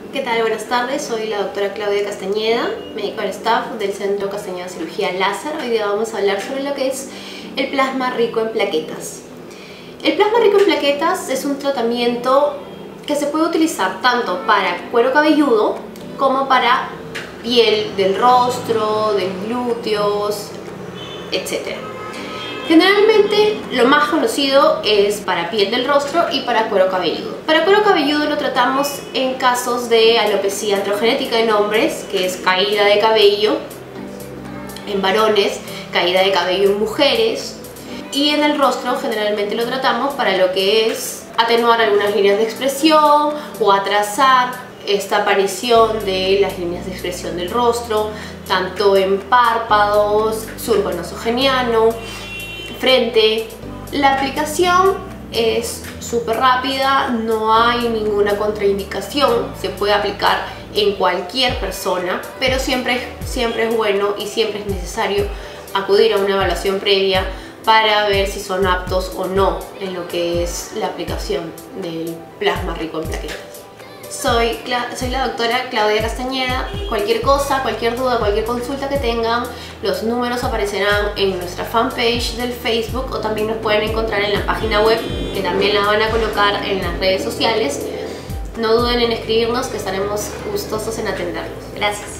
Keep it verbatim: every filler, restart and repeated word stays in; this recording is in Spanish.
¿Qué tal? Buenas tardes, soy la doctora Claudia Castañeda, médico del staff del Centro Castañeda de Cirugía Láser. Hoy día vamos a hablar sobre lo que es el plasma rico en plaquetas. El plasma rico en plaquetas es un tratamiento que se puede utilizar tanto para cuero cabelludo como para piel del rostro, de glúteos, etcétera. Generalmente lo más conocido es para piel del rostro y para cuero cabelludo. Para cuero cabelludo lo tratamos en casos de alopecia androgenética en hombres, que es caída de cabello en varones, caída de cabello en mujeres, y en el rostro generalmente lo tratamos para lo que es atenuar algunas líneas de expresión o atrasar esta aparición de las líneas de expresión del rostro, tanto en párpados, surco nasogeniano, frente. La aplicación es súper rápida, no hay ninguna contraindicación, se puede aplicar en cualquier persona, pero siempre, siempre es bueno y siempre es necesario acudir a una evaluación previa para ver si son aptos o no en lo que es la aplicación del plasma rico en plaquetas. Soy, soy la doctora Claudia Castañeda. Cualquier cosa, cualquier duda, cualquier consulta que tengan, los números aparecerán en nuestra fanpage del Facebook o también nos pueden encontrar en la página web, que también la van a colocar en las redes sociales. No duden en escribirnos, que estaremos gustosos en atenderlos. Gracias.